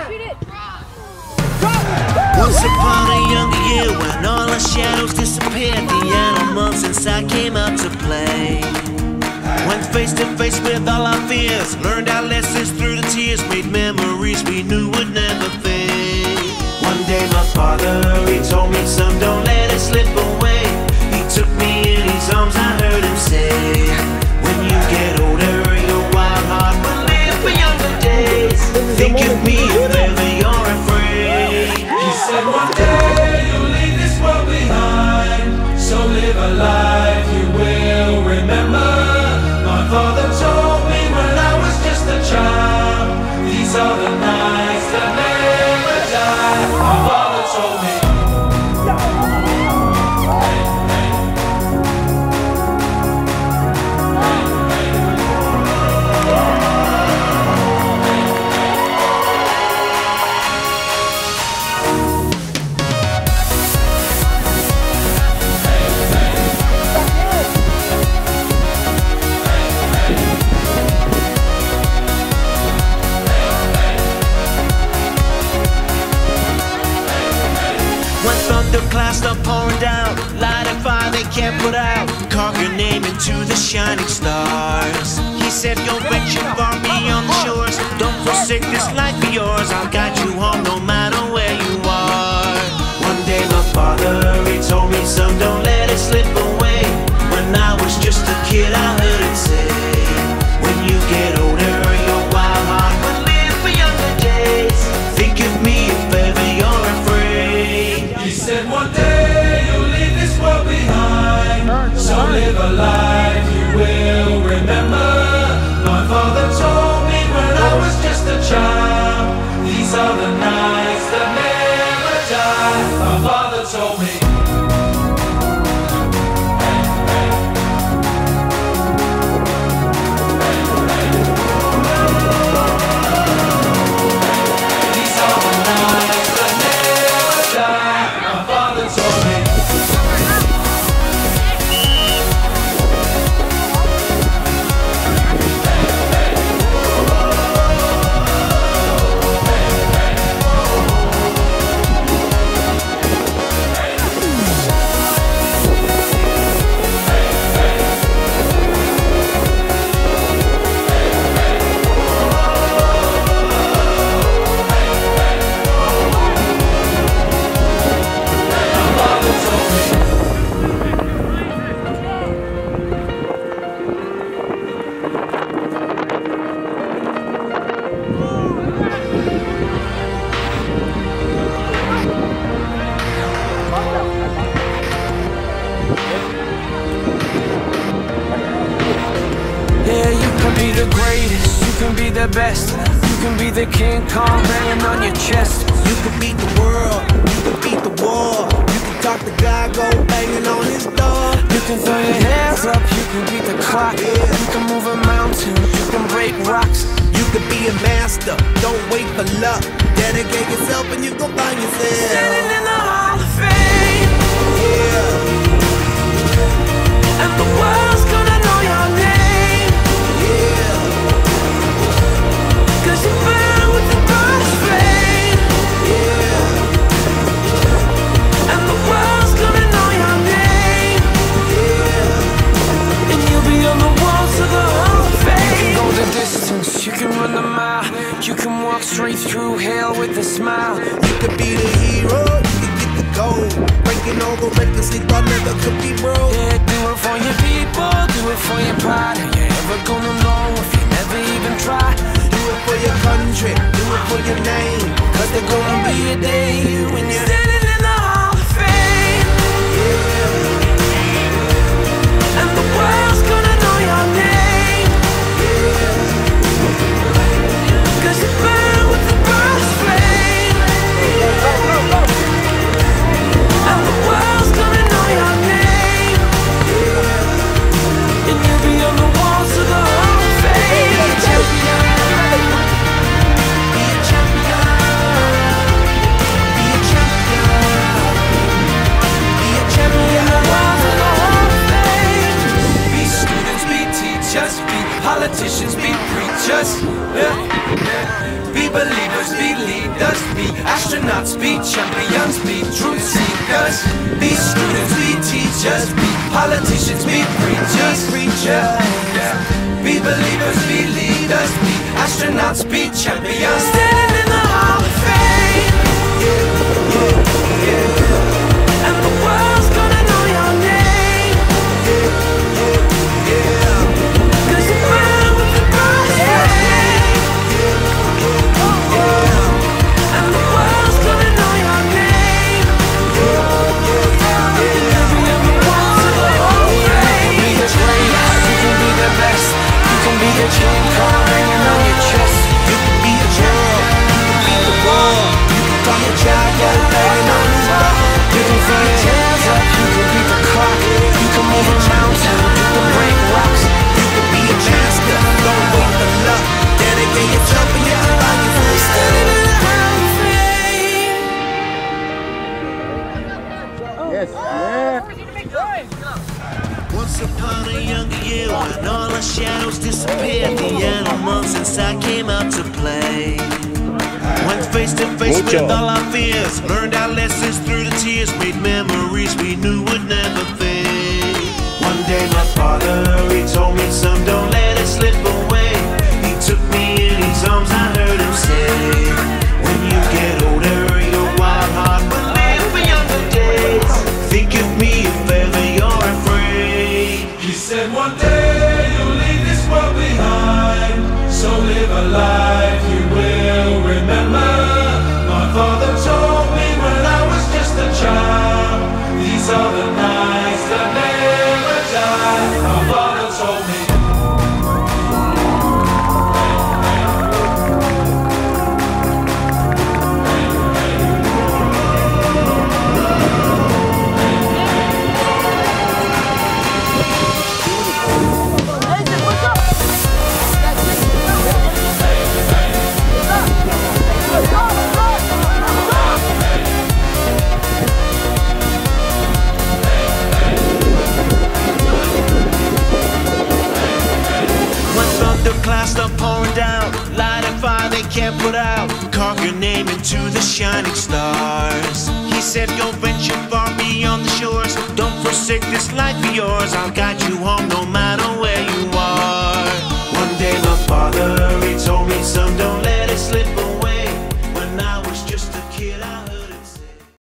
Once upon a younger year, when all our shadows disappeared, the animals inside came out to play. Went face to face with all our fears, learned our lessons through the tears, made memories we knew would never fade. One day my father, he told me, son, don't let it slip away. He took me in his arms, I heard him say, when you get older, your wild heart will live for younger days. Think of me if ever you're afraid. He said one day you'll leave this world behind, so live a life you will remember. My father told me when I was just a child, these are the nights that never die. My father told me. Clouds start pouring down, light a fire they can't put out. Carve your name into the shining stars. He said, go venture far beyond the shores. Don't forsake this life of yours. I'll guide you home no matter where you are. One day my father, he told me, son, don't let it slip away. When I was just a kid, I heard him say, when you get older, your wild heart will live for younger days. Think of me if ever you're afraid. He said one day you'll leave this world behind, so live a life you will remember. My father told me when I was just a child, these are the nights that never die. My father told me. The greatest, you can be the best. You can be the King Kong banging on your chest. You can beat the world, you can beat the war. You can talk to God, go banging on his door. You can throw your hands up, you can beat the clock. You can move a mountain, you can break rocks. You can be a master, don't wait for luck. Dedicate yourself and you gon' find yourself standing in the Hall of Fame. Yeah. And the world's gonna know your name. Cause you burn with the brightest flame. Yeah. And the world's gonna know your name. Yeah. And you'll be on the walls of the Hall of Fame. You can go the distance, you can run the mile. You can walk straight through hell with a smile. You could be the hero, you can get the gold. Breaking all the records they thought never could be broke. Yeah, do it for your people, do it for your pride. Are you ever gonna know if you never even try? Do it for your country, do it for your name. Cause there's gonna be a day when you're standing in the Hall of Fame. Yeah. And the world's gonna know your name. Yeah. Cause you burn with the brightest flame. And the world's gonna know your name. Yeah. And you'll be on the walls of the Hall of Fame. Champion. leaders, be astronauts, be champions, be truth seekers, be students, be teachers, be politicians, be preachers, yeah. Be believers, be leaders, be astronauts, be champions, standing in the Hall of Fame. And the world's gonna know your name. Cause you're born with the brightest flame. And the world's gonna know your name. Every walk to the Hall of Fame. You can be the greatest, you can be the best. You can be the king, card hanging on your chest. You can be a general, you can beat the war. You can be a giant laying on the wall. You can throw your hands up, you can beat the clock. You can move a mountain, you can break rocks. You can be a master, don't wait for luck. Dedicate your champion, like you're free. Standing in the Hall of Fame. Yes, yeah. Once upon a younger year, when all our shadows disappeared, the animals inside came out to play. Went face to face with all our fears, learned our lessons through the tears, made memories we knew would never fade. One day my father, he told me, son, don't let it slip away. He took me in his arms, I heard him say, when you get older, your wild heart will live for younger days. Think of me if ever you're afraid. He said one day you'll leave this world behind, so live a life you will remember. My father told me when I was just a child, these are the nights that never die. My father told me. Clouds start pouring down, light a fire they can't put out, carve your name into the shining stars. He said go venture far beyond the shores, don't forsake this life of yours, I'll guide you home no